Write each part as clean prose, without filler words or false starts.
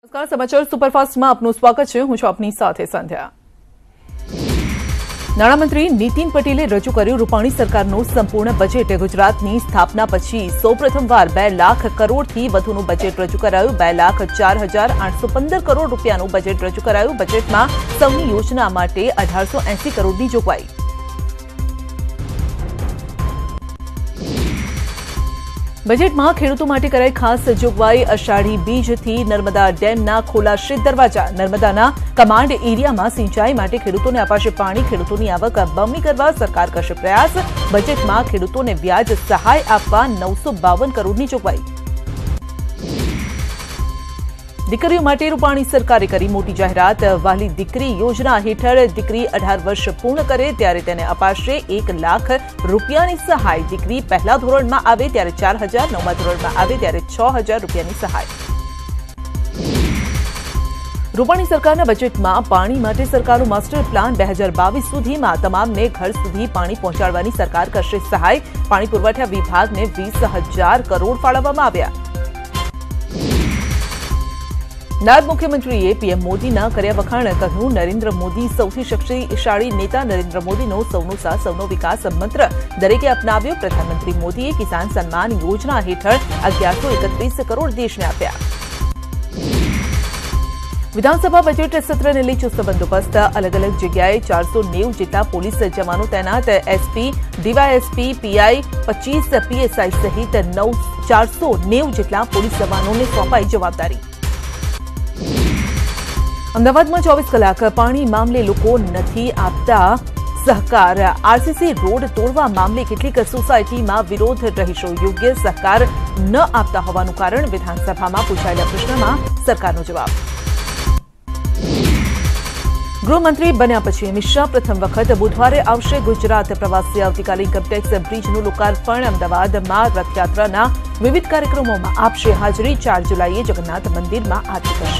નમસ્કાર, સમાચાર સુપરફાસ્ટમાં આપનું સ્વાગત છે. હું છું આપની સાથે સંધ્યા. નાણામંત્રી નીતિન પટેલે રજૂ કર્યું રૂપાણી સરકારનું સંપૂર્ણ બજેટ. ગુજરાતની સ્થાપના પછી સૌપ્રથમવાર 2 લાખ કરોડથી વધુનું બજેટ રજૂ કરાયું. 2,04,815 કરોડ રૂપિયાનું બજેટ રજૂ કરાયું. બજેટમાં સૌની યોજના માટે 1880 કરોડની જોગવાઈ. બજેટમાં ખેડૂતો માટે કરાઈ ખાસ જોગવાઈ. અષાઢી બીજથી નર્મદા ડેમના ખોલાશે દરવાજા. નર્મદાના કમાન્ડ એરિયામાં સિંચાઈ માટે ખેડૂતોને અપાશે પાણી. ખેડૂતોની આવક બમણી કરવા સરકાર કરશે પ્રયાસ. બજેટમાં ખેડૂતોને વ્યાજ સહાય આપવા 952 કરોડની જોગવાઈ. દીકરીઓ માટે રૂપાણી સરકારે કરી મોટી જાહેરાત. વહાલી દીકરી યોજના હેઠળ દીકરી 18 વર્ષ પૂર્ણ કરે ત્યારે તેને અપાશે 1 લાખ રૂપિયાની સહાય. દીકરી પહેલા ધોરણમાં આવે ત્યારે 4,000, નવમા ધોરણમાં આવે ત્યારે 6,000 રૂપિયાની સહાય. રૂપાણી સરકારના બજેટમાં પાણી માટે સરકારનું માસ્ટર પ્લાન. 2022 સુધીમાં તમામને ઘર સુધી પાણી પહોંચાડવાની સરકાર કરશે સહાય. પાણી પુરવઠા વિભાગને 20,000 કરોડ ફાળવવામાં આવ્યા. નાયબ મુખ્યમંત્રીએ પીએમ મોદીના કર્યા વખાણ. કહ્યું નરેન્દ્ર મોદી સૌથી શક્તિશાળી નેતા. નરેન્દ્ર મોદીનો સૌનો સાથ સૌનો વિકાસ મંત્ર દરેકે અપનાવ્યો. પ્રધાનમંત્રી મોદીએ કિસાન સન્માન યોજના હેઠળ 1131 કરોડ દેશને આપ્યા. વિધાનસભા બજેટ સત્રને લઈ ચુસ્ત બંદોબસ્ત. અલગ અલગ જગ્યાએ 490 જેટલા પોલીસ જવાનો તૈનાત. એસપી, ડીવાયએસપી, પીઆઈ, 25 પીએસઆઈ સહિત 490 જેટલા પોલીસ જવાનોને સોંપાઈ જવાબદારી. અમદાવાદમાં 24 કલાક પાણી મામલે લોકો નથી આપતા સહકાર. આરસીસી રોડ તોડવા મામલે કેટલીક સોસાયટીમાં વિરોધ. રહીશો યોગ્ય સહકાર ન આપતા હોવાનું કારણ. વિધાનસભામાં પૂછાયેલા પ્રશ્નમાં સરકારનો જવાબ. ગૃહમંત્રી બન્યા પછી અમિત શાહ પ્રથમ વખત બુધવારે આવશે ગુજરાત પ્રવાસે. આવતીકાલે ઇન્કમટેક્સ બ્રિજનું લોકાર્પણ. અમદાવાદમાં રથયાત્રાના વિવિધ કાર્યક્રમોમાં આપશે હાજરી. 4 જુલાઈએ જગન્નાથ મંદિરમાં આરતી કરશે.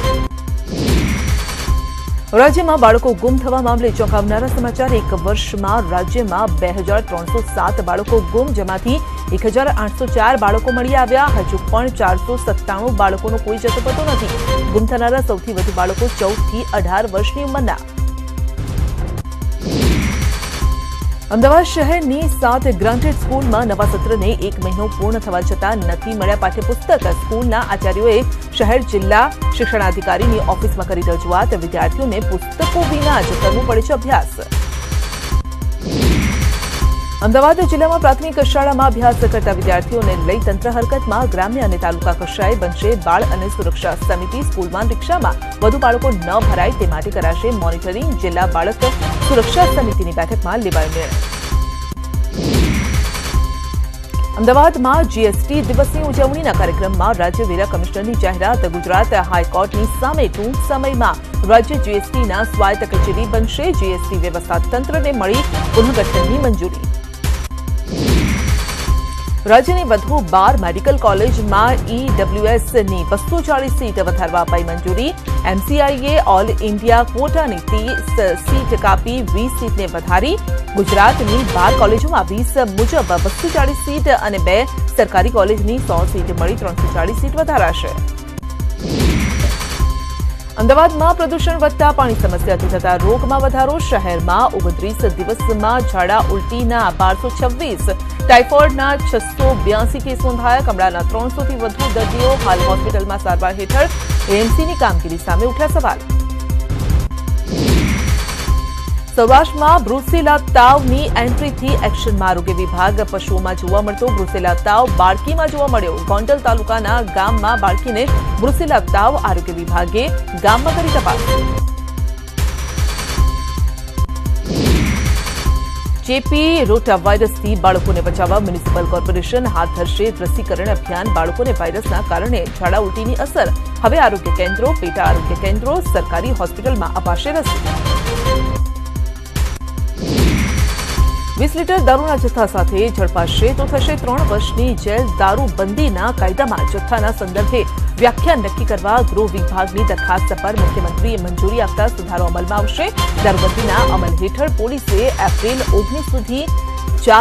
રાજ્યમાં બાળકો ગુમ થવા મામલે ચોંકાવનારા સમાચાર. 1 વર્ષમાં રાજ્યમાં 2,307 બાળકો ગુમ, જેમાંથી 1,804 બાળકો મળી આવ્યા. હજુ પણ 497 બાળકોનો કોઈ જતો પતો નથી. ગુમ થનારા સૌથી વધુ બાળકો 14 થી 18 વર્ષની ઉંમરના. અમદાવાદ શહેરની 7 ગ્રાન્ટેડ સ્કૂલમાં નવા સત્રને 1 મહિનો પૂર્ણ થવા છતાં નથી મળ્યા પાઠ્યપુસ્તક. સ્કૂલના આચાર્યોએ શહેર જિલ્લા શિક્ષણાધિકારીની ઓફિસમાં કરી રજૂઆત. વિદ્યાર્થીઓને પુસ્તકો વિના જ કરવું પડે છે અભ્યાસ. અમદાવાદ જિલ્લામાં પ્રાથમિક શાળામાં અભ્યાસ કરતા વિદ્યાર્થીઓને લઈ તંત્ર હરકતમાં. ગ્રામ્ય અને તાલુકા કક્ષાએ બનશે બાળ અને સુરક્ષા સમિતિ. સ્કૂલમાં રિક્ષામાં વધુ બાળકો ન ભરાય તે માટે કરાશે મોનિટરિંગ. જિલ્લા બાળક સુરક્ષા સમિતિની બેઠકમાં લેવાયો નિર્ણય. અમદાવાદમાં જીએસટી દિવસની ઉજવણીના કાર્યક્રમમાં રાજ્ય વેરા કમિશનરની જાહેરાત. ગુજરાત હાઈકોર્ટની સામે ટૂંક સમયમાં રાજ્ય જીએસટીના સ્વાયત્ત કચેરી બનશે. જીએસટી વ્યવસ્થા તંત્રને મળી પુનઃગઠનની મંજૂરી. રાજ્યની વધુ 12 મેડિકલ કોલેજમાં ઈડબ્લ્યુએસની 240 સીટ વધારવા અપાઈ મંજૂરી. એમસીઆઈએ ઓલ ઇન્ડિયા ક્વોટાની 30 સીટ કાપી 20 સીટને વધારી. ગુજરાતની 12 કોલેજોમાં 20 મુજબ 240 સીટ અને 2 સરકારી કોલેજની 100 સીટ મળી 340 સીટ વધારાશે. અમદાવાદમાં પ્રદૂષણ વધતા પાણી સમસ્યાથી થતા રોગમાં વધારો. શહેરમાં 29 દિવસમાં ઝાડા ઉલટીના 1226, ટાઇફોઇડના 682 કેસ નોંધાયા. કમળાના 300થી વધુ દર્દીઓ હાલ હોસ્પિટલમાં સારવાર હેઠળ. એએમસીની કામગીરી સામે ઉઠ્યા સવાલ. સૌરાષ્ટ્રમાં બ્રુસેલા તાવની એન્ટ્રીથી એક્શનમાં આરોગ્ય વિભાગ. પશુઓમાં જોવા મળતો બ્રુસેલા તાવ બાળકીમાં જોવા મળ્યો. ગોંડલ તાલુકાના ગામમાં બાળકીને બ્રુસેલા તાવ. આરોગ્ય વિભાગે ગામમાં કરી તપાસ. ચેપી રોટા વાયરસથી બાળકોને બચાવવા મ્યુનિસિપલ કોર્પોરેશન હાથ ધરશે રસીકરણ અભિયાન. બાળકોને વાયરસના કારણે ઝાડા ઉલટીની અસર. હવે આરોગ્ય કેન્દ્રો, પેટા આરોગ્ય કેન્દ્રો, સરકારી હોસ્પિટલમાં અપાશે રસી. 20 લીટર દારૂના જથ્થા સાથે ઝડપાશે તો થશે 3 વર્ષની જેલ. દારૂબંધીના કાયદામાં જથ્થાના સંદર્ભે વ્યાખ્યા નક્કી કરવા ગૃહ વિભાગની દરખાસ્ત પર મુખ્યમંત્રીએ મંજૂરી આપતા સુધારો અમલમાં આવશે. દારૂબંધીના અમલ હેઠળ પોલીસે એપ્રિલ 19 સુધી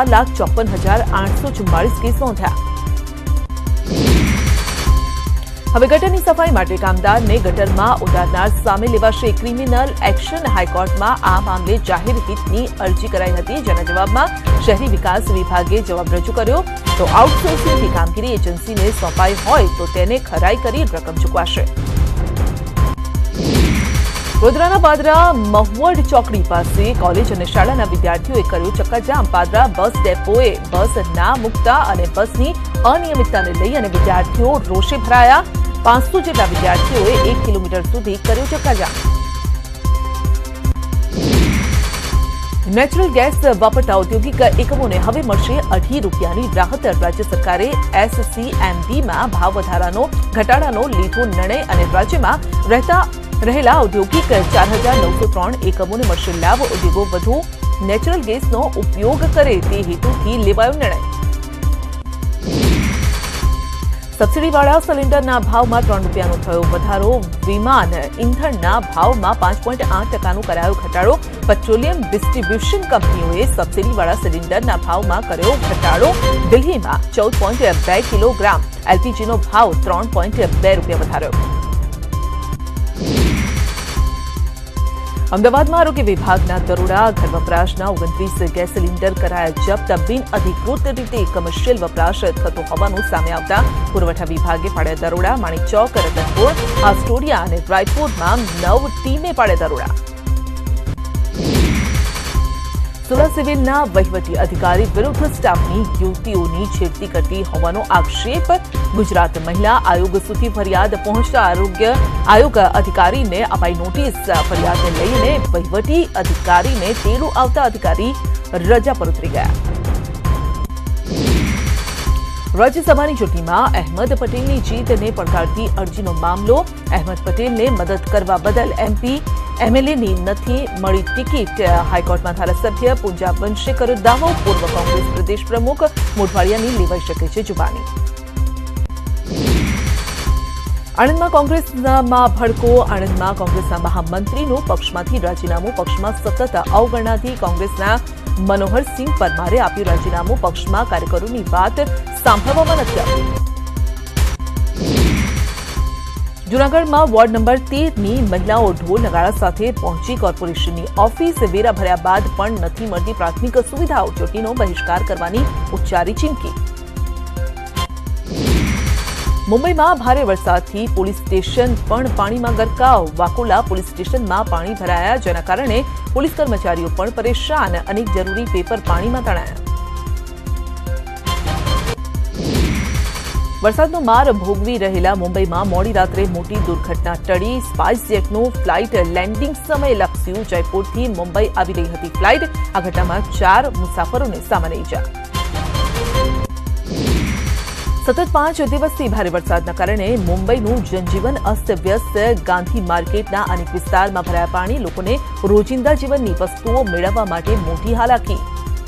4,54,844 કેસ નોંધ્યા. હવે ગટરની સફાઈ માટે કામદારને ગટરમાં ઉતારનાર સામે લેવાશે ક્રિમિનલ એક્શન. હાઈકોર્ટમાં આ મામલે જાહેર હિતની અરજી કરાઈ હતી, જેના જવાબમાં શહેરી વિકાસ વિભાગે જવાબ રજૂ કર્યો. તો આઉટસોર્સિંગની કામગીરી એજન્સીને સોંપાઈ હોય તો તેને ખરાઈ કરી રકમ ચૂકવાશે. વડોદરાના પાદરા મહુવડ ચોકડી પાસે કોલેજ અને શાળાના વિદ્યાર્થીઓએ કર્યો ચક્કાજામ. પાદરા બસ ડેપોએ બસ ના મૂકતા અને બસની અનિયમિતતાને લઈ અને વિદ્યાર્થીઓ રોષે ભરાયા. 500 જેટલા વિદ્યાર્થીઓએ 1 કિલોમીટર સુધી કર્યો ચક્કાજામ. નેચરલ ગેસ વાપરતા ઔદ્યોગિક એકમોને હવે મળશે ₹2.5ની રાહત. રાજ્ય સરકારે SCMBમાં ભાવ વધારાનો ઘટાડાનો લીધો નિર્ણય અને રાજ્યમાં રહેલા ઔદ્યોગિક 4,903 એકમોને મળશે લાભ. ઉદ્યોગો વધુ નેચરલ ગેસનો ઉપયોગ કરે તે હેતુથી લેવાયો નિર્ણય. સબસિડીવાળા સિલિન્ડરના ભાવમાં ₹3નો થયો વધારો. વિમાન ઇંધણના ભાવમાં 5.8%નો કરાયો ઘટાડો. પેટ્રોલિયમ ડિસ્ટ્રીબ્યુશન કંપનીઓએ સબસિડીવાળા સિલિન્ડરના ભાવમાં કર્યો ઘટાડો. દિલ્હીમાં 14.2 કિલોગ્રામ એલપીજીનો ભાવ ₹3.2 વધાર્યો. અમદાવાદમાં આરોગ્ય વિભાગના દરોડા. ઘર વપરાશના 29 ગેસ સિલિન્ડર કરાયા જપ્ત. બિનઅધિકૃત રીતે કમર્શિયલ વપરાશ થતો હોવાનું સામે આવતા પુરવઠા વિભાગે પાડ્યા દરોડા. માણેકચોક, રતનપુર, આસ્ટોડિયા અને રાયપુરમાં 9 ટીમે પાડ્યા દરોડા. સુરત સિવિલના વહીવટી અધિકારી વિરુદ્ધ સ્ટાફની યુવતીઓની છેડતી કરતી હોવાનો આક્ષેપ. ગુજરાત મહિલા આયોગ સુધી ફરિયાદ પહોંચતા આયોગ અધિકારીને અપાઈ નોટિસ. ફરિયાદને લઈને વહીવટી અધિકારીને તેડું આવતા અધિકારી રજા પર ઉતરી ગયા. રાજ્યસભાની ચૂંટણીમાં અહેમદ પટેલની જીતને પડકારતી અરજીનો મામલો. અહેમદ પટેલને મદદ કરવા બદલ MLAની નથી મળી ટિકિટ. હાઈકોર્ટમાં ધારાસભ્ય પૂંજા વંશે કર્યો દાવો. પૂર્વ કોંગ્રેસ પ્રદેશ પ્રમુખ મોઢવાડિયાની લેવાઈ શકે છે જુબાની. આણંદમાં કોંગ્રેસમાં ભડકો. આણંદમાં કોંગ્રેસના મહામંત્રીનું પક્ષમાંથી રાજીનામું. પક્ષમાં સતત અવગણનાથી કોંગ્રેસના મનોહરસિંહ પરમારે આપ્યું રાજીનામું. પક્ષમાં કાર્યકરોની વાત સાંભળવામાં નથી આવતી. જૂનાગઢમાં વોર્ડ નંબર 13ની મહિલાઓ ઢોલ નગાડા સાથે પહોંચી કોર્પોરેશનની ઓફિસ. વેરા ભર્યા બાદ પણ નથી મળતી પ્રાથમિક સુવિધાઓ. ચૂંટણીનો બહિષ્કાર કરવાની ઉચ્ચારી ચીમકી. મુંબઈમાં ભારે વરસાદથી પોલીસ સ્ટેશન પણ પાણીમાં ગરકાવ. વાકોલા પોલીસ સ્ટેશનમાં પાણી ભરાયા, જેના કારણે પોલીસ કર્મચારીઓ પણ પરેશાન. અનેક જરૂરી પેપર પાણીમાં તણાયા. વરસાદનો માર ભોગવી રહેલા મુંબઈમાં મોડી રાત્રે મોટી દુર્ઘટના ટળી. સ્પાઇસજેટનું ફ્લાઇટ લેન્ડિંગ સમયે લપસ્યું. જયપુરથી મુંબઈ આવી રહી હતી ફ્લાઇટ. આ ઘટનામાં 4 મુસાફરોને સામાન્ય ઈજા. સતત 5 દિવસથી ભારે વરસાદના કારણે મુંબઈનું જનજીવન અસ્તવ્યસ્ત. ગાંધી માર્કેટના અનેક વિસ્તારમાં ભરાયા પાણી. લોકોને રોજિંદા જીવનની વસ્તુઓ મેળવવા માટે મોટી હાલાકી.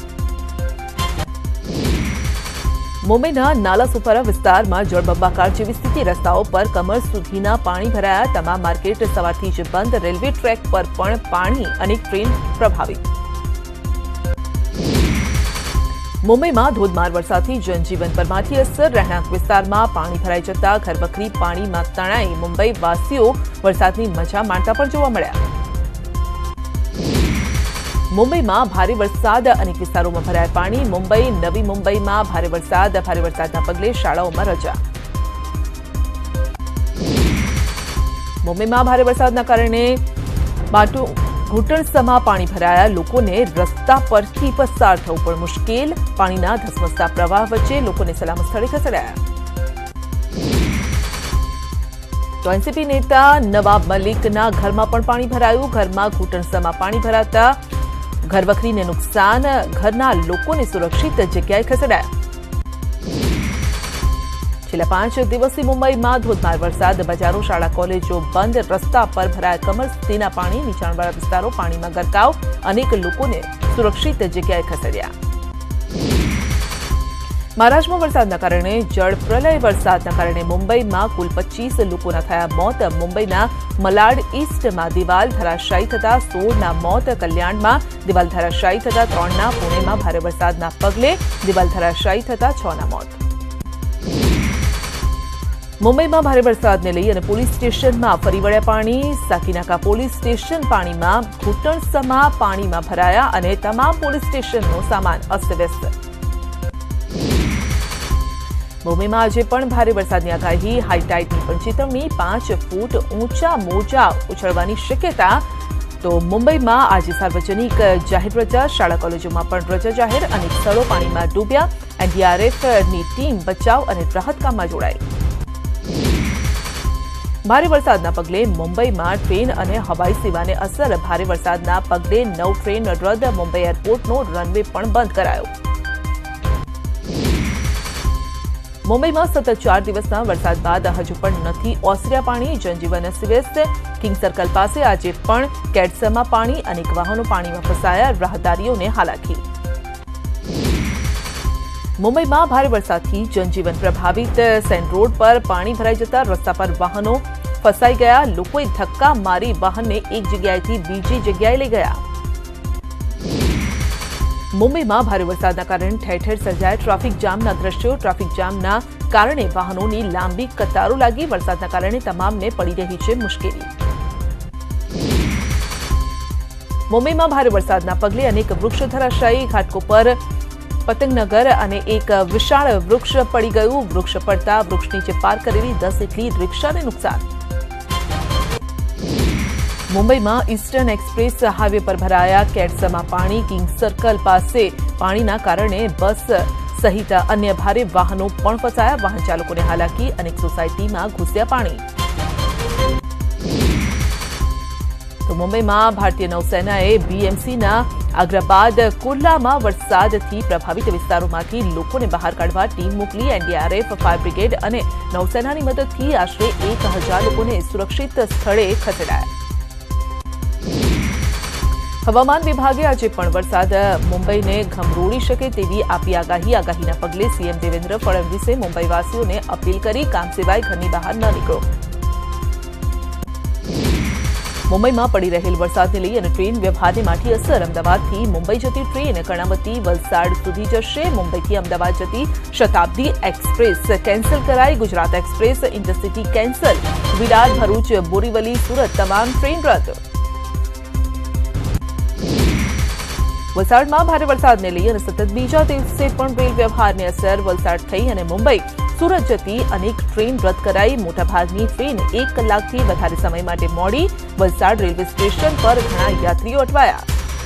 મુંબઈના નાલાસોપારા વિસ્તારમાં જળબંબાકાર જેવી સ્થિતિ. રસ્તાઓ પર કમર સુધીના પાણી ભરાયા. તમામ માર્કેટ સવારથી જ બંધ. રેલવે ટ્રેક પર પણ પાણી. અનેક ટ્રેન પ્રભાવિત. મુંબઈમાં ધોધમાર વરસાદથી જનજીવન પર માઠી અસર. રહેણાંક વિસ્તારમાં પાણી ભરાઈ જતા ઘરવખરી પાણીમાં તણાઈ. મુંબઈ વાસીઓ વરસાદની મજા માણતા પણ જોવા મળ્યા. મુંબઈમાં ભારે વરસાદ. અનેક વિસ્તારોમાં ભરાયા પાણી. મુંબઈ નવી મુંબઈમાં ભારે વરસાદના પગલે શાળાઓમાં રજા. મુંબઈમાં ભારે વરસાદના કારણે ઘૂંટણસમાં પાણી ભરાયા. લોકોને રસ્તા પરથી પસાર થવું પણ મુશ્કેલ. પાણીના ધસમસતા પ્રવાહ વચ્ચે લોકોને સલામત સ્થળે ખસેડાયા. તો એનસીપી નેતા નવાબ મલિકના ઘરમાં પણ પાણી ભરાયું. ઘરમાં ઘૂંટણસમાં પાણી ભરાતા ઘરવખરીને નુકસાન. ઘરના લોકોને સુરક્ષિત જગ્યાએ ખસેડાયા. છેલ્લા 5 દિવસથી મુંબઈમાં ધોધમાર વરસાદ. બજારો, શાળા, કોલેજો બંધ. રસ્તા પર ભરાયા કમર સુધીના પાણી. નીચાણવાળા વિસ્તારો પાણીમાં ગરકાવ. અનેક લોકોને સુરક્ષિત જગ્યાએ ખસેડ્યા. મહારાષ્ટ્રમાં વરસાદના કારણે જળપ્રલય. વરસાદના કારણે મુંબઈમાં કુલ 25 લોકોના થયા મોત. મુંબઈના મલાડ ઈસ્ટમાં દિવાલ ધરાશાયી થતા 16ના મોત. કલ્યાણમાં દિવાલ ધરાશાયી થતા 3ના. પુણેમાં ભારે વરસાદના પગલે દિવાલ ધરાશાયી થતા 6ના મોત. મુંબઈમાં ભારે વરસાદને લઈ અને પોલીસ સ્ટેશનમાં ફરી વળ્યા પાણી. સાકીનાકા પોલીસ સ્ટેશન પાણીમાં ઘૂંટણસમા પાણીમાં ભરાયા અને તમામ પોલીસ સ્ટેશનનો સામાન અસ્તવ્યસ્ત. મુંબઈમાં આજે પણ ભારે વરસાદની આગાહી. હાઈટાઈડની પણ ચેતવણી. 5 ફૂટ ઊંચા મોજા ઉછળવાની શક્યતા. તો મુંબઈમાં આજે સાર્વજનિક જાહેર રજા. શાળા કોલેજોમાં પણ રજા જાહેર. અનેક સ્થળો પાણીમાં ડૂબ્યા. એનડીઆરએફની ટીમ બચાવ અને રાહત કામમાં જોડાઈ. ભારે વરસાદના પગલે મુંબઈમાં ટ્રેન અને હવાઈ સેવાને અસર. ભારે વરસાદના પગલે 9 ટ્રેન રદ. મુંબઈ એરપોર્ટનો રનવે પણ બંધ કરાયો. મુંબઈમાં સતત 4 દિવસના વરસાદ બાદ હજુ પણ નથી ઓસર્યા પાણી. જનજીવન અસ્તવ્યસ્ત. કિંગ સર્કલ પાસે આજે પણ કેડસમાં પાણી. અનેક વાહનો પાણીમાં ફસાયા. રાહદારીઓને હાલાકી. મુંબઈમાં ભારે વરસાદથી જનજીવન પ્રભાવિત. સેન રોડ પર પાણી ભરાઈ જતા રસ્તા પર વાહનો ફસાઈ ગયા. લોકોએ ધક્કા મારી વાહનને એક જગ્યાએથી બીજી જગ્યાએ લઈ ગયા. મુંબઈમાં ભારે વરસાદના કારણે ઠેર ઠેર સર્જાયા ટ્રાફિક જામના દ્રશ્યો. ટ્રાફિક જામના કારણે વાહનોની લાંબી કતારો લાગી. વરસાદના કારણે તમામને પડી રહી છે મુશ્કેલી. મુંબઈમાં ભારે વરસાદના પગલે અનેક વૃક્ષ ધરાશાયી. ઘાટકોપર પતંગનગર અને એક વિશાળ વૃક્ષ પડી ગયું. વૃક્ષ પડતા વૃક્ષ નીચે પાર્ક કરેલી 10 જેટલી રિક્ષાને નુકસાન. મુંબઈમાં ઈસ્ટર્ન એક્સપ્રેસ હાઈવે પર ભરાયા કેડસમાં પાણી. કિંગ સર્કલ પાસે પાણીના કારણે બસ સહિત અન્ય ભારે વાહનો પણ ફસાયા. વાહન ચાલકોને હાલાકી. અનેક સોસાયટીમાં ઘૂસ્યા પાણી. તો મુંબઈમાં ભારતીય નૌસેનાએ બીએમસીના અગ્રબાદ કુર્લામાં વરસાદથી પ્રભાવિત વિસ્તારોમાંથી લોકોને બહાર કાઢવા ટીમ મોકલી. એનડીઆરએફ, ફાયર બ્રિગેડ અને નૌસેનાની મદદથી આશરે 1000 લોકોને સુરક્ષિત સ્થળે ખસેડાયા. હવામાન વિભાગે આજે પણ વરસાદ મુંબઈને ગમરોળી શકે તેવી આપી આગાહી. આગાહીના પગલે સીએમ દેવેન્દ્ર ફડણવીસે મુંબઈવાસીઓને અપીલ કરી કામ સિવાય ઘરની બહાર ન નીકળો. મુંબઈમાં પડી રહેલ વરસાદને લઈ અને ટ્રેન વ્યવહારને માઠી અસર. અમદાવાદથી મુંબઈ જતી ટ્રેન કર્ણાવતી વલસાડ સુધી જશે. મુંબઈથી અમદાવાદ જતી શતાબ્દી એક્સપ્રેસ કેન્સલ કરાઈ. Gujarat express intercity cancel. Virar, Bharuch, Borivali, Surat તમામ ટ્રેન રદ. વલસાડમાં ભારે વરસાદને લઈ અને સતત બીજા દિવસે પણ રેલ વ્યવહારને અસર. વલસાડ થઈ અને મુંબઈ સુરત જતી અનેક ટ્રેન રદ કરાઈ. મોટાભાગની ટ્રેન 1 કલાકથી વધારે સમય માટે મોડી. વલસાડ રેલવે સ્ટેશન પર ઘણા યાત્રીઓ અટવાયા.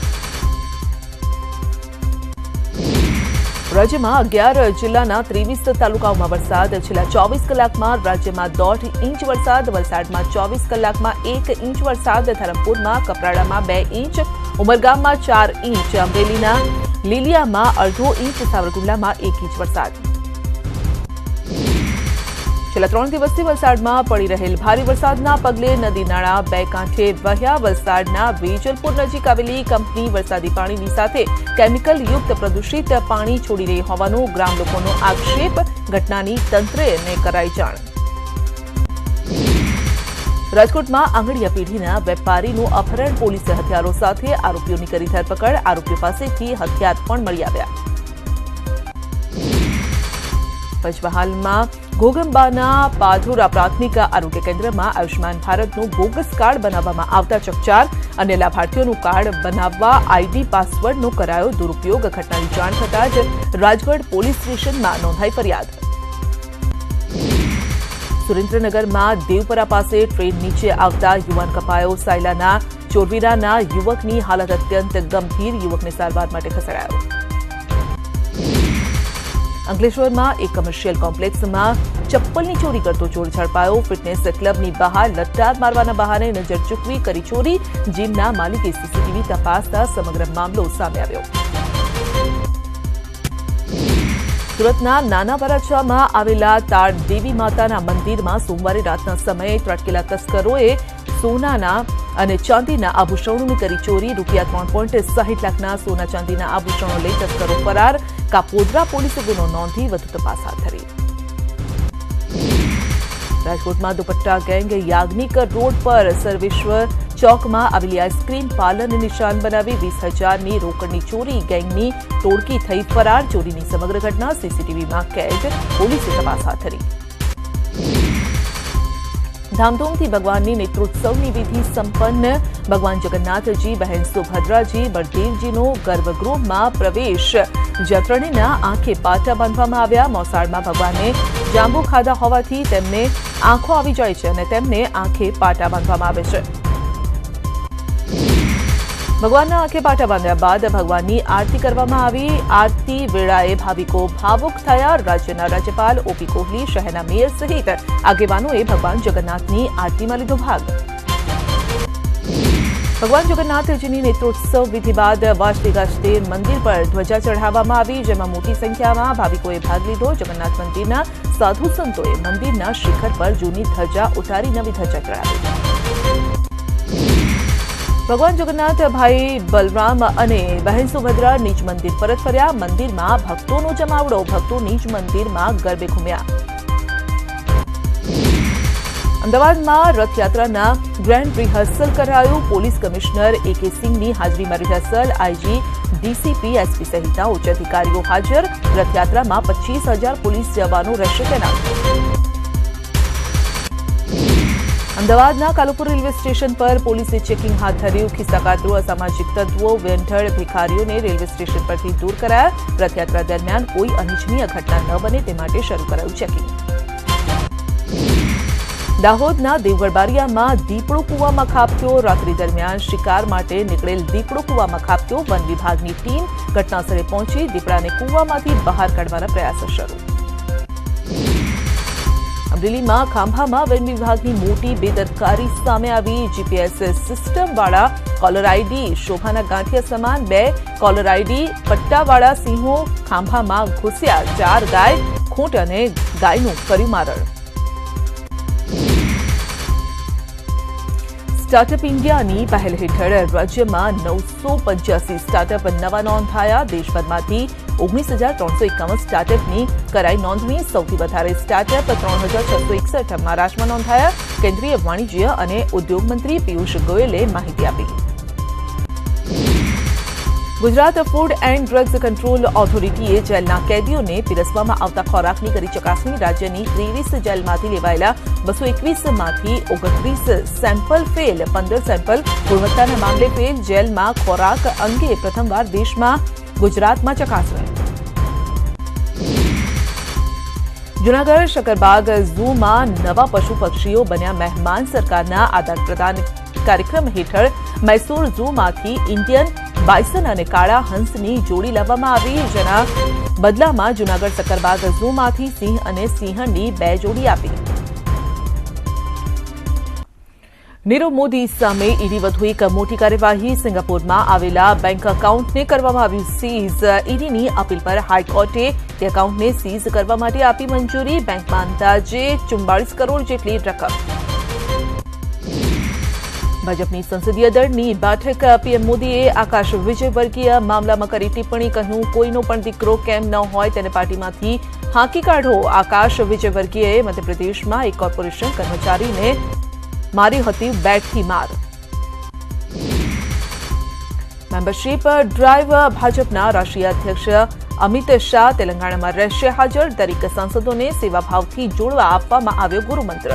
રાજ્યમાં 11 જિલ્લાના 23 તાલુકાઓમાં વરસાદ. છેલ્લા 24 કલાકમાં રાજ્યમાં 1.5 ઇંચ વરસાદ. વલસાડમાં 24 કલાકમાં 1 ઇંચ વરસાદ. ધરમપુરમાં, કપરાડામાં 2 ઇંચ. ઉમરગામમાં 4 ઇંચ. અમરેલીના લીલિયામાં 1/2 ઇંચ. સાવરકુંડલામાં 1 ઇંચ વરસાદ. છેલ્લા 3 દિવસથી વલસાડમાં પડી રહેલ ભારે વરસાદના પગલે નદી નાળા 2 કાંઠે વહ્યા. વલસાડના વેજલપુર નજીક આવેલી કંપની વરસાદી પાણીની સાથે કેમિકલ યુક્ત પ્રદૂષિત પાણી છોડી રહી હોવાનો ગ્રામ લોકોનો આક્ષેપ. ઘટનાની તંત્રને કરાઈ જાણ. રાજકોટમાં આંગળીયા પેઢીના વેપારીનું અપહરણ. પોલીસે હથિયારો સાથે આરોપીઓની કરી ધરપકડ. આરોપીઓ પાસેથી હથિયાર પણ મળી આવ્યા. પંચમહાલમાં ઘોગંબાના પાધોરા પ્રાથમિક આરોગ્ય કેન્દ્રમાં આયુષ્માન ભારતનું બોગસ કાર્ડ બનાવવામાં આવતા ચકચાર. અને લાભાર્થીઓનું કાર્ડ બનાવવા આઈડી પાસવર્ડનો કરાયો દુરુપયોગ. ઘટનાની જાણ થતાં જ રાજગઢ પોલીસ સ્ટેશનમાં નોંધાઈ ફરિયાદ. સુરેન્દ્રનગરમાં દેવપરા પાસે ટ્રેન નીચે આવતા યુવાન કપાયો. સાયલાના ચોરવીરાના યુવકની હાલત અત્યંત ગંભીર. યુવકને સારવાર માટે ખસેડાયો. અંકલેશ્વરમાં એક કમર્શિયલ કોમ્પ્લેક્સમાં ચપ્પલની ચોરી કરતો ચોર ઝડપાયો. ફિટનેસ ક્લબની બહાર લટાર મારવાના બહાને નજર ચૂકવી કરી ચોરી. જીમના માલિકે સીસીટીવી તપાસતા સમગ્ર મામલો સામે આવ્યો. સુરતના નાના વરાછામાં આવેલા તાડ દેવી માતાના મંદિરમાં સોમવારે રાતના સમયે ત્રટકેલા તસ્કરોએ સોનાના અને ચાંદીના આભૂષણોની કરી ચોરી. ₹3.60 લાખના સોના ચાંદીના આભૂષણો લઈ તસ્કરો ફરાર. કાપોદ્રા પોલીસે ગુનો નોંધી વધુ તપાસ હાથ ધરી. રાજકોટમાં દુપટ્ટા ગેંગ યાજ્ઞિક રોડ પર સર્વેશ્વર ચોકમાં આવેલી આઈસ્ક્રીમ પાર્લરને નિશાન બનાવી 20,000ની રોકડની ચોરી. ગેંગની ટોળકી થઈ ફરાર. ચોરીની સમગ્ર ઘટના સીસીટીવીમાં કેદ. પોલીસે તપાસ હાથ ધરી. धामधूमथी भगवाननी नेत्रोत्सवनी विधि संपन्न। भगवान जगन्नाथजी, बहन सुभद्राजी, बलदेवजीनो गर्भगृहમાં પ્રવેશ। જત્રણીના આંખે પાટા બાંધવામાં આવ્યા। મોસાળમાં ભગવાને જાંબુ ખાધા હોવાથી તેમને આંખો આવી જાય છે અને તેમને આંખે પાટા બાંધવામાં આવે છે। ભગવાનના આંખે પાટા બાંધ્યા બાદ ભગવાનની આરતી કરવામાં આવી। આરતી વેળાએ ભાવિકો ભાવુક થયા। રાજ્યના રાજ્યપાલ ઓપી કોહલી, શહેરના મેયર સહિત આગેવાનોએ ભગવાન જગન્નાથની આરતીમાં લીધો ભાગ। ભગવાન જગન્નાથજીની નેત્રોત્સવ વિધિ બાદ વાજતે ગાજતે મંદિર પર ધ્વજા ચઢાવવામાં આવી, જેમાં મોટી સંખ્યામાં ભાવિકોએ ભાગ લીધો। જગન્નાથ મંદિરના સાધુ સંતોએ મંદિરના શિખર પર જૂની ધજા ઉતારી નવી ધજા ચઢાવી। ભગવાન જગન્નાથ, ભાઈ બલરામ અને બહેન સુભદ્રા નિજ મંદિર પરત ફર્યા। મંદિરમાં ભક્તોનો જમાવડો। ભક્તો નિજ મંદિરમાં ગરબે ઘૂમ્યા। અમદાવાદમાં રથયાત્રાના ગ્રેન્ડ રિહર્સલ કરાયું। પોલીસ કમિશનર AK સિંહની હાજરીમાં રિહર્સલ। IG, DCP, SP સહિતના ઉચ્ચ અધિકારીઓ હાજર। રથયાત્રામાં 25,000 પોલીસ જવાનો રહેશે તૈનાત। અમદાવાદના કાલુપુર રેલવે સ્ટેશન પર પોલીસે ચેકિંગ હાથ ધર્યું। ખિસ્સાકાતરો, અસામાજિક તત્વો, વેંઢળ ભિખારીઓને રેલવે સ્ટેશન પરથી દૂર કરાયા। રથયાત્રા દરમિયાન કોઈ અનિચ્છનીય ઘટના ન બને તે માટે શરૂ કરાયું ચેકિંગ। દાહોદના દેવગઢ બારિયામાં દીપડો કૂવામાં ખાબક્યો। રાત્રિ દરમિયાન શિકાર માટે નીકળેલ દીપડો કૂવામાં ખાબક્યો। વન વિભાગની ટીમ ઘટનાસ્થળે પહોંચી દીપડાને કૂવામાંથી બહાર કાઢવાના પ્રયાસો શરૂ। અમરેલીમાં ખાંભામાં વન વિભાગની મોટી બેદરકારી સામે આવી। GPS સિસ્ટમવાળા કોલર આઈડી શોભાના ગાંઠિયા સમાન 2 કોલર આઈડી પટ્ટાવાળા સિંહો ખાંભામાં ઘૂસ્યા। 4 ગાય ખૂંટ અને ગાયનું કર્યું મારણ। સ્ટાર્ટઅપ ઇન્ડિયાની પહેલ હેઠળ રાજ્યમાં 985 સ્ટાર્ટઅપ નવા નોંધાયા। દેશભરમાંથી 19,351 સ્ટાર્ટઅપની કરાઈ નોંધણી। સૌથી વધારે સ્ટાર્ટઅપ 3,661 મહારાષ્ટ્રમાં નોંધાયા। કેન્દ્રીય વાણિજ્ય અને ઉદ્યોગ મંત્રી પિયુષ ગોયલે માહિતી આપી। Gujarat food and drugs control ઓથોરિટીએ જેલના કેદીઓને પીરસવામાં આવતા ખોરાકની કરી ચકાસણી। રાજ્યની 23 જેલમાંથી લેવાયેલા 221માંથી 29 સેમ્પલ ફેલ, 15 સેમ્પલ ગુણવત્તાના મામલે ફેલ। જેલમાં ખોરાક અંગે પ્રથમવાર દેશમાં ગુજરાતમાં ચકાસણી। જૂનાગઢ શકરબાગ ઝૂમાં નવા પશુ પક્ષીઓ બન્યા મહેમાન। સરકારના આદાન પ્રદાન કાર્યક્રમ હેઠળ મૈસૂર ઝૂમાંથી ઇન્ડિયન બાયસન અને કાળા હંસની જોડી લાવવામાં આવી, જેના બદલામાં જૂનાગઢ શકરબાગ ઝૂમાંથી સિંહ અને સિંહણની 2 જોડી આપી। નીરવ મોદી સામે ઈડી વધુ એક મોટી કાર્યવાહી। સિંગાપોરમાં આવેલા બેંક એકાઉન્ટને કરવામાં આવ્યું સીઝ। ઈડીની અપીલ પર હાઈકોર્ટે તે એકાઉન્ટને સીઝ કરવા માટે આપી મંજૂરી। બેંકમાં અંદાજે 44 કરોડ જેટલી રકમ। ભાજપની સંસદીય દળની બેઠક। PM મોદીએ આકાશ વિજયવર્ગીય મામલામાં કરી ટિપ્પણી। કહ્યું, કોઈનો પણ દીકરો કેમ ન હોય તેને પાર્ટીમાંથી હાંકી કાઢો। આકાશ વિજયવર્ગીયએ મધ્યપ્રદેશમાં એક કોર્પોરેશન કર્મચારીને મારી હતી બેટથી માર। Membership drive. ભાજપના રાષ્ટ્રીય અધ્યક્ષ અમિત શાહ તેલંગાણામાં રહેશે હાજર। દરેક સાંસદોને સેવાભાવથી જોડવા આપવામાં આવ્યો ગુરુમંત્ર।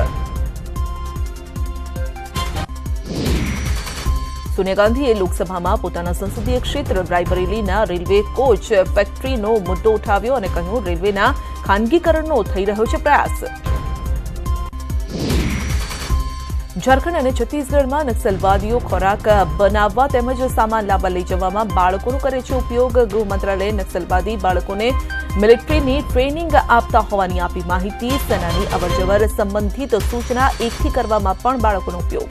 સોનિયા ગાંધીએ લોકસભામાં પોતાના સંસદીય ક્ષેત્ર રાયબરેલીના રેલવે કોચ ફેક્ટરીનો મુદ્દો ઉઠાવ્યો અને કહ્યું, રેલવેના ખાનગીકરણનો થઈ રહ્યો છે પ્રયાસ। ઝારખંડ અને છત્તીસગઢમાં નક્સલવાદીઓ ખોરાક બનાવવા તેમજ સામાન લાવવા લઈ જવામાં બાળકોનો કરે છે ઉપયોગ। ગૃહ મંત્રાલયે નક્સલવાદી બાળકોને મિલિટરીની ટ્રેનિંગ આપતા હોવાની આપી માહિતી। સેનાની અવરજવર સંબંધિત સૂચના એકઠી કરવામાં પણ બાળકોનો ઉપયોગ।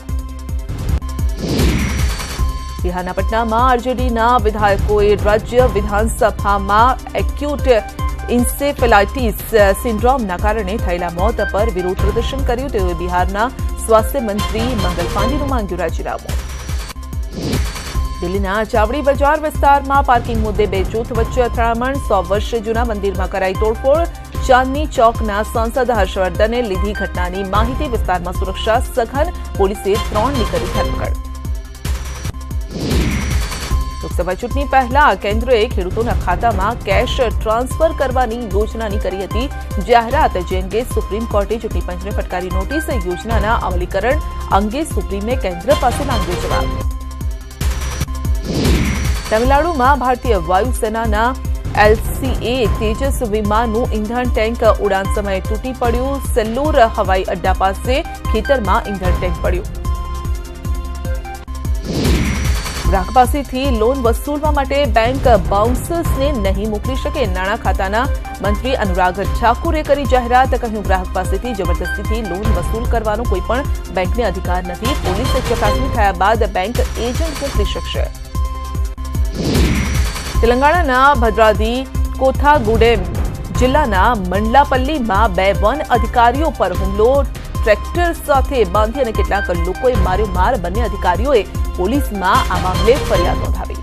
બિહારના પટનામાં આરજેડીના વિધાયકોએ રાજ્ય વિધાનસભામાં એક્યુટ ઇન્સેફેલાઇટિસ સિન્ડ્રોમના કારણે થયેલા મોત પર વિરોધ પ્રદર્શન કર્યું। તેઓએ બિહારના સ્વાસ્થ્ય મંત્રી મંગલ પાંડેનું માંગ્યું રાજીનામું। દિલ્હીના ચાવડી બજાર વિસ્તારમાં પાર્કિંગ મુદ્દે 2 જૂથ વચ્ચે અથડામણ। 100 વર્ષ જૂના મંદિરમાં કરાઈ તોડફોડ। ચાંદની ચોકના સાંસદ હર્ષવર્ધને લીધી ઘટનાની માહિતી। વિસ્તારમાં સુરક્ષા સઘન, પોલીસે 3ની કરી ધરપકડ। લોકસભા ચૂંટણી પહેલા કેન્દ્રએ ખેડૂતોના ખાતામાં કેશ ટ્રાન્સફર કરવાની યોજનાની કરી હતી જાહેરાત, જે અંગે સુપ્રીમ કોર્ટે ચૂંટણી પંચને ફટકારી નોટિસ. યોજનાના અમલીકરણ અંગે સુપ્રીમે કેન્દ્ર પાસે માંગ્યો જવાબ. તમિલનાડુમાં ભારતીય વાયુસેનાના LCA તેજસ વિમાનનું ઇંધણ ટેન્ક ઉડાન સમયે તૂટી પડ્યું. સેલ્લુર હવાઈ અડ્ડા પાસે ખેતરમાં ઇંધણ ટેન્ક પડ્યું. ગ્રાહક પાસેથી લોન વસૂલવા માટે બેંક બાઉન્સર્સને નહીં મોકલી શકે. નાણાં ખાતાના મંત્રી અનુરાગ ઠાકુરે કરી જાહેરાત. કહ્યું, ગ્રાહક પાસેથી જબરદસ્તીથી લોન વસૂલ કરવાનો કોઈ પણ બેંકને અધિકાર નથી. પોલીસે ચકાસણી થયા બાદ બેંક એજન્ટ મોકલી શકશે. તેલંગાણાના ભદ્રાદ્રી કોથાગુડેમ જિલ્લાના મંડલાપલ્લીમાં 2 વન અધિકારીઓ પર હુમલો. ટ્રેક્ટર સાથે બાંધી અને કેટલાક લોકોએ માર્યો માર. બંને અધિકારીઓએ પોલીસમાં આ મામલે ફરિયાદ નોંધાવી.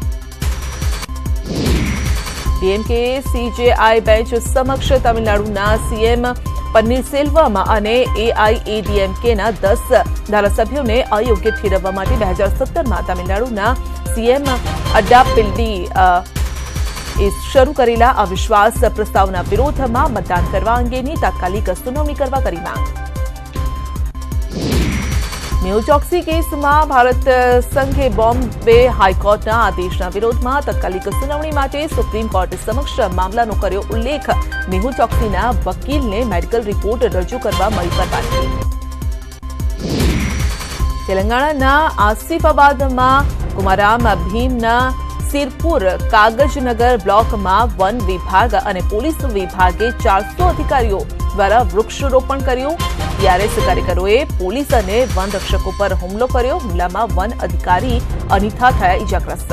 ડીએમકે CJI બેન્ચ સમક્ષ તમિલનાડુના CM પન્નીરસેલ્વમ અને AIADMKના 10 ધારાસભ્યોને અયોગ્ય ઠેરવવા માટે 2017માં તમિલનાડુના CM અડ્ડાપિલ્ડી શરૂ કરેલા અવિશ્વાસ પ્રસ્તાવના વિરોધમાં મતદાન કરવા અંગેની તાત્કાલિક સુનાવણી કરવા કરી માંગ. મેહુલ ચોકસી કેસમાં ભારત સંઘે બોમ્બે હાઈકોર્ટના આદેશના વિરોધમાં તાત્કાલિક સુનાવણી માટે સુપ્રીમ કોર્ટ સમક્ષ મામલાનો કર્યો ઉલ્લેખ. મેહુલ ચોકસીના વકીલને મેડિકલ રિપોર્ટ રજૂ કરવા મળી પરવાનગી. તેલંગાણાના આસિફાબાદમાં કુમારામ ભીમના સિરપુર કાગજનગર બ્લોકમાં વન વિભાગ અને પોલીસ વિભાગે 400 અધિકારીઓ દ્વારા વૃક્ષારોપણ કર્યું. TRS કાર્યકરોએ પોલીસ અને વનરક્ષકો પર હુમલો કર્યો. હુમલામાં વન અધિકારી અનિથા થયા ઇજાગ્રસ્ત.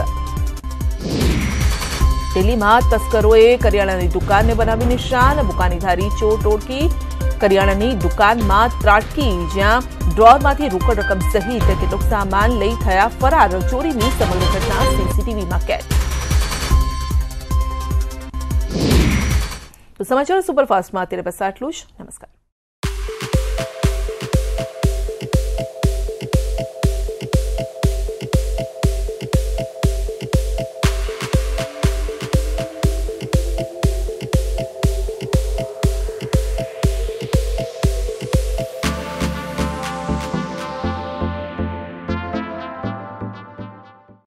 દિલ્હીમાં તસ્કરોએ કરિયાણાની દુકાનને બનાવી નિશાન. બુકાનીધારી ચોર ટોળકી કરિયાણાની દુકાનમાં ત્રાટકી, જ્યાં ડ્રોરમાંથી રોકડ રકમ સહિત કેટલોક સામાન લઈ થયા ફરાર. ચોરીની સમગ્ર ઘટના CCTVમાં કેદ. તો સમાચાર સુપરફાસ્ટમાં અત્યારે બસ આટલું જ. નમસ્કાર.